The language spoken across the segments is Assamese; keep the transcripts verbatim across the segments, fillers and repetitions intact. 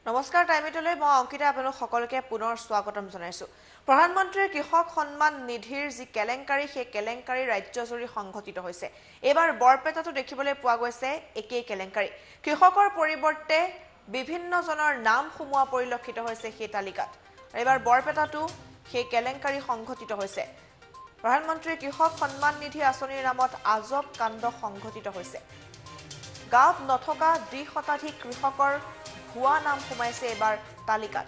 নমস্কাৰ টাইমিটলৈ মই অংকিতা আপোনালোক সকলোকে পুনৰ স্বাগতম জনাইছো। প্ৰধানমন্ত্ৰীৰ কৃষক সন্মান নিধিৰ যি কেলেংকাৰী সেই কেলেংকাৰী ৰাজ্যজুৰি সংঘটিত হৈছে। এবাৰ বৰপেটাটো দেখিবলৈ পোৱা গৈছে একেই কেলেংকাৰী। কৃষকৰ পৰিৱৰ্তে বিভিন্ন জনৰ নাম সুমুৱা পৰিলক্ষিত হৈছে সেই তালিকাত। এবাৰ বৰপেটাটো সেই কেলেংকাৰী সংঘটিত হৈছে। প্ৰধানমন্ত্ৰীৰ কৃষক সন্মান নিধি আঁচনিৰ নামত আজব কাণ্ড সংঘটিত হৈছে। গাঁৱত নথকা দুই শতাধিক কৃষকৰ ভুৱা নাম সোমাইছে এবাৰ তালিকাত।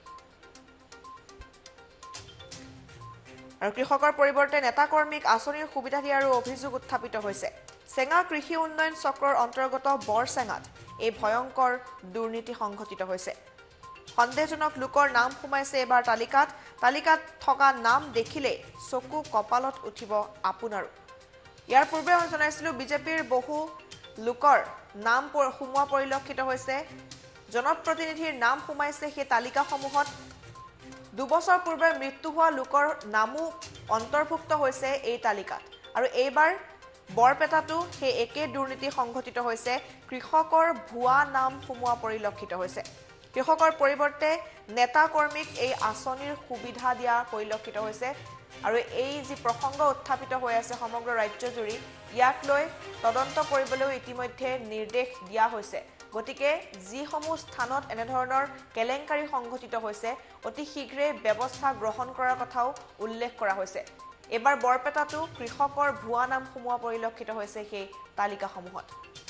আৰু কৃষকৰ পৰিৱৰ্তে নেতা কৰ্মীক আঁচনিৰ সুবিধা দিয়াৰো অভিযোগ উত্থাপিত হৈছে। চেঙা কৃষি উন্নয়ন চক্ৰৰ অন্তৰ্গত বৰচেঙাত এই ভয়ংকৰ দুৰ্নীতি সংঘটিত হৈছে। সন্দেহজনক লোকৰ নাম সোমাইছে এবাৰ তালিকাত। তালিকাত থকা নাম দেখিলে চকু কপালত উঠিব আপোনাৰো। ইয়াৰ পূৰ্বে মই জনাইছিলো বিজেপিৰ বহু লোকৰ নাম সোমোৱা পৰিলক্ষিত হৈছে। জনপ্ৰতিনিধিৰ নাম সোমাইছে সেই তালিকাসমূহত। দুবছৰ পূৰ্বে মৃত্যু হোৱা লোকৰ নামো অন্তৰ্ভুক্ত হৈছে এই তালিকাত। আৰু এইবাৰ বৰপেটাটো সেই একে দুৰ্নীতি সংঘটিত হৈছে। কৃষকৰ ভুৱা নাম সোমোৱা পৰিলক্ষিত হৈছে। কৃষকৰ পৰিৱৰ্তে নেতা কৰ্মীক এই আঁচনিৰ সুবিধা দিয়া পৰিলক্ষিত হৈছে। আৰু এই যি প্ৰসংগ উত্থাপিত হৈ আছে সমগ্ৰ ৰাজ্যজুৰি, ইয়াক লৈ তদন্ত কৰিবলৈও ইতিমধ্যে নিৰ্দেশ দিয়া হৈছে। গতিকে যিসমূহ স্থানত এনেধৰণৰ কেলেংকাৰী সংঘটিত হৈছে অতি শীঘ্ৰে ব্যৱস্থা গ্ৰহণ কৰাৰ কথাও উল্লেখ কৰা হৈছে। এবাৰ বৰপেটাটো কৃষকৰ ভুৱা নাম সোমোৱা পৰিলক্ষিত হৈছে সেই তালিকাসমূহত।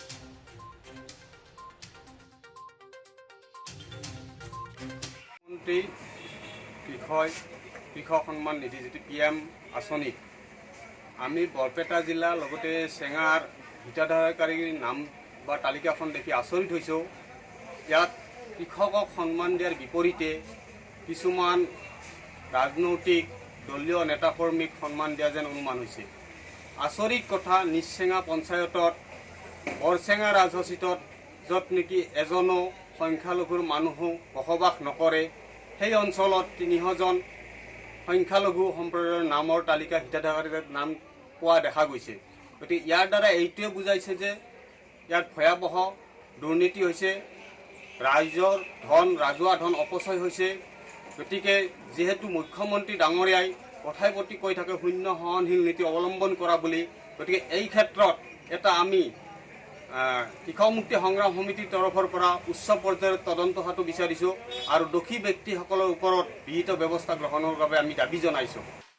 মন্ত্ৰী কৃষক কৃষক সন্মান নিধি যিটো পি এম আঁচনি, আমি বৰপেটা জিলা লগতে চেঙাৰ হিতাধাৰকাৰীৰ নাম বা তালিকাখন দেখি আচৰিত হৈছোঁ। ইয়াত কৃষকক সন্মান দিয়াৰ বিপৰীতে কিছুমান ৰাজনৈতিক দলীয় নেতাকৰ্মীক সন্মান দিয়া যেন অনুমান হৈছে। আচৰিত কথা, নিচেঙা পঞ্চায়তত বৰচেঙা ৰাজহচিতত য'ত নেকি এজনো সংখ্যালঘুৰ মানুহো বসবাস নকৰে, সেই অঞ্চলত তিনিশজন সংখ্যালঘু সম্প্ৰদায়ৰ নামৰ তালিকা হিতাধাৰকাৰীৰ নাম পোৱা দেখা গৈছে। গতিকে ইয়াৰ দ্বাৰা এইটোৱে বুজাইছে যে ইয়াত ভয়াৱহ দুৰ্নীতি হৈছে, ৰাইজৰ ধন ৰাজহুৱা ধন অপচয় হৈছে। গতিকে যিহেতু মুখ্যমন্ত্ৰী ডাঙৰীয়াই কথাই প্ৰতি কৈ থাকে শূন্য সহনশীল নীতি অৱলম্বন কৰা বুলি, গতিকে এই ক্ষেত্ৰত এটা আমি কৃষক মুক্তি সংগ্ৰাম সমিতিৰ তৰফৰ পৰা উচ্চ পৰ্যায়ৰ তদন্ত হোৱাটো বিচাৰিছোঁ আৰু দোষী ব্যক্তিসকলৰ ওপৰত বিহিত ব্যৱস্থা গ্ৰহণৰ বাবে আমি দাবী জনাইছোঁ।